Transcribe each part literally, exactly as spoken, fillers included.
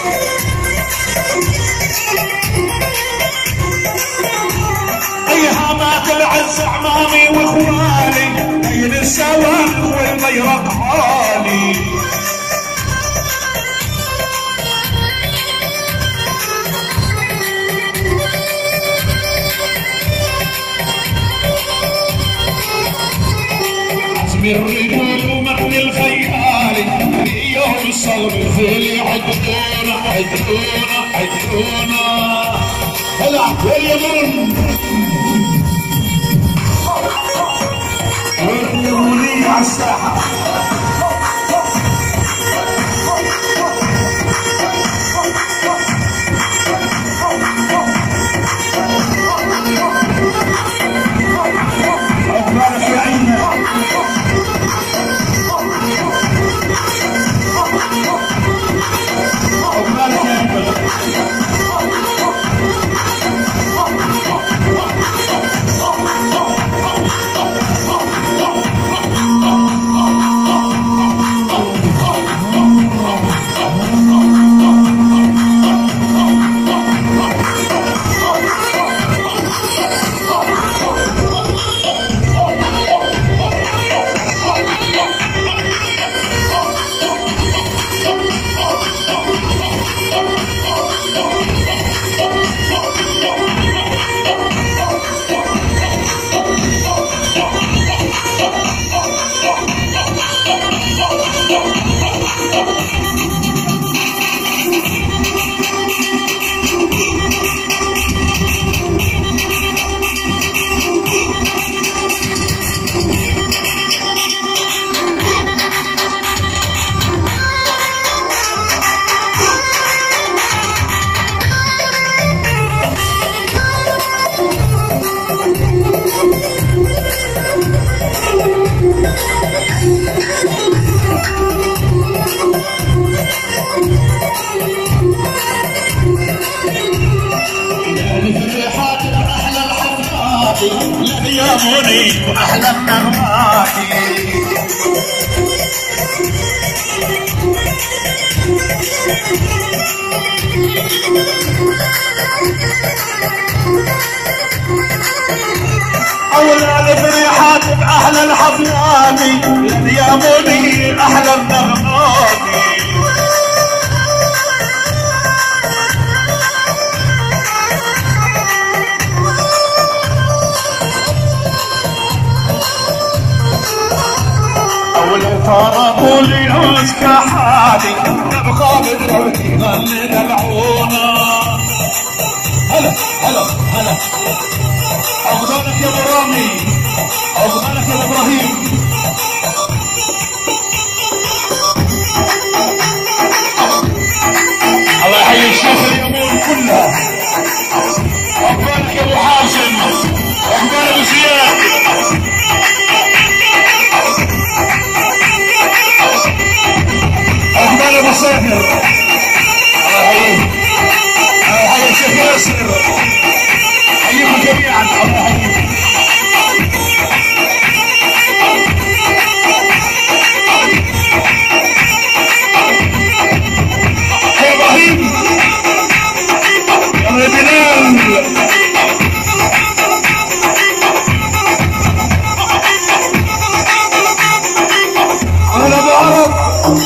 ايهامات العز اعمامي واخوالي بين السواد والميرق عالي. عزمي الرجول ومتن الخيالي يوم الصلب الفيلي عدونا عدونا عدونا. هلا واليمن واليمني على الساحة. عقبالك يا عيني عقبالك يا عيني. يا مني واحلى النغماتي. اولاد فريحات باحلى الحفلات يا مني احلى النغماتي. ولو فرقوا لي عوزك حالي نبقى بدرتي غني دلعونا. هلا هلا هلا عقبالك يا ابو رامي عقبالك يا ابراهيم. الله يحيي الشيخ اليمون كلها. عقبالك يا ابو حازم عقبال ابو زياد. عقبال ابو ساهر الله يحييه. الله يحيي الشيخ ياسر حييكم جميعا. الله يحييكم. يا ابراهيم يا بلال انا ابو عرب.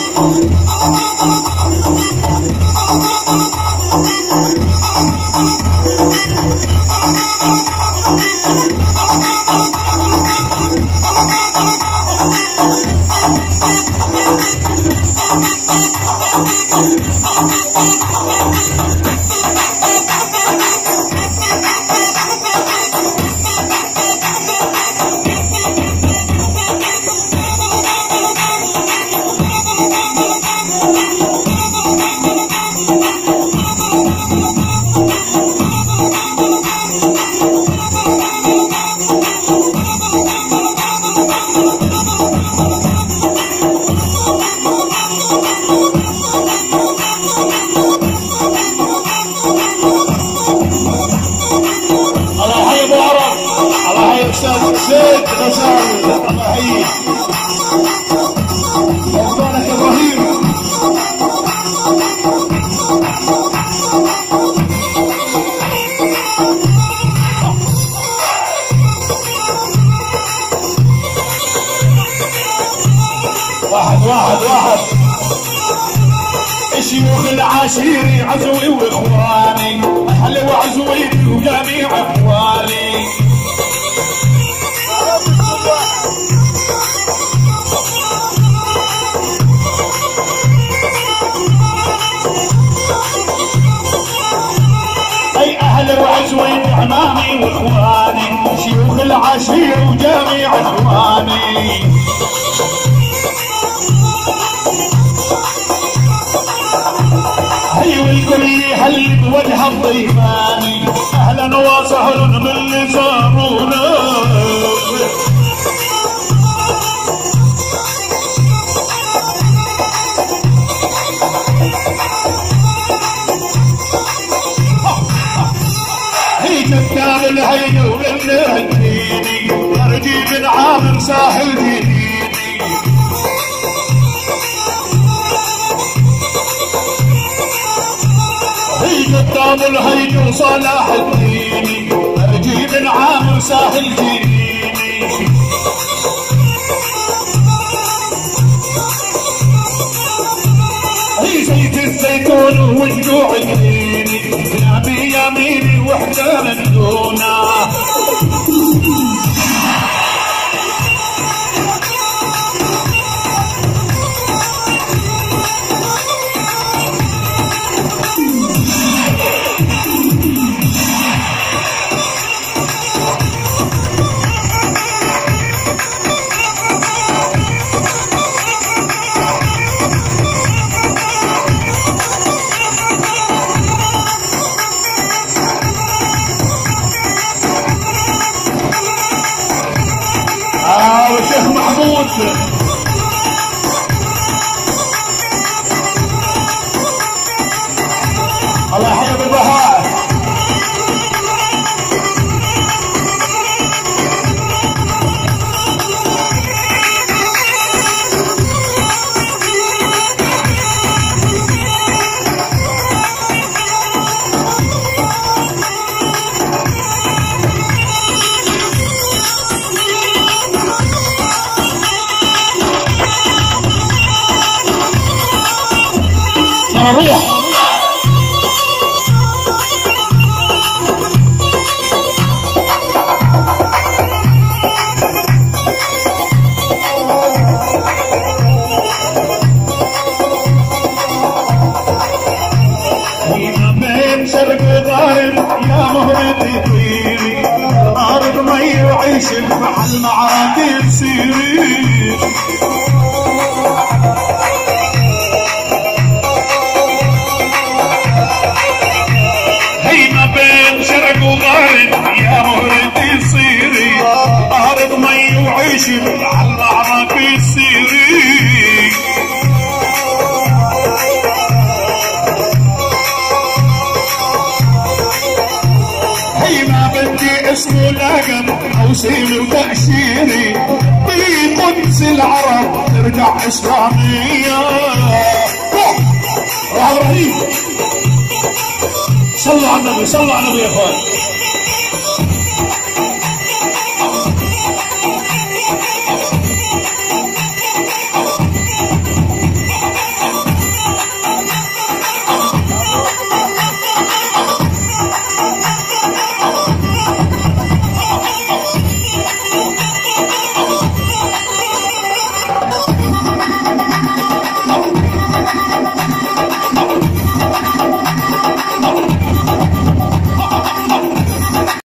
زيد غزال الله يحييك. عقبالك يا ابراهيم. واحد واحد واحد. شيوخ العشيري عزوي واخواني، اهل وعزويني وجميع اخواني. اي اهل وعزويني عمامي واخواني، شيوخ العشير وجميع اخواني. هي والكل يهل بوجه الضيفاني، اهلا وسهلا باللي زارونا. هي كتاب الهين وبالهديني، ارجي من عامر ساحل ديني. قدام الهيج وصلاح الديني، ارجي من عامر ساحل ديني. هي زيت الزيتون وجوع الديني، يا بي يميني وحده من دونه. شيخ محمود الله يحيي بالبهاء. روح بين شرق وغرب يا مهرتي طيري، ارض مي وعيش بحل معركة سيري. بين شرق وغرب يا مهرتي صيري، ارض مي وعيش عالمعركة سيري. هي ما بدي اسمه لقب او سيل وتأشيري، في قدس العرب ترجع اسلامية. روح ابراهيم، صلوا على النبي، صلوا على النبي يا اخوان.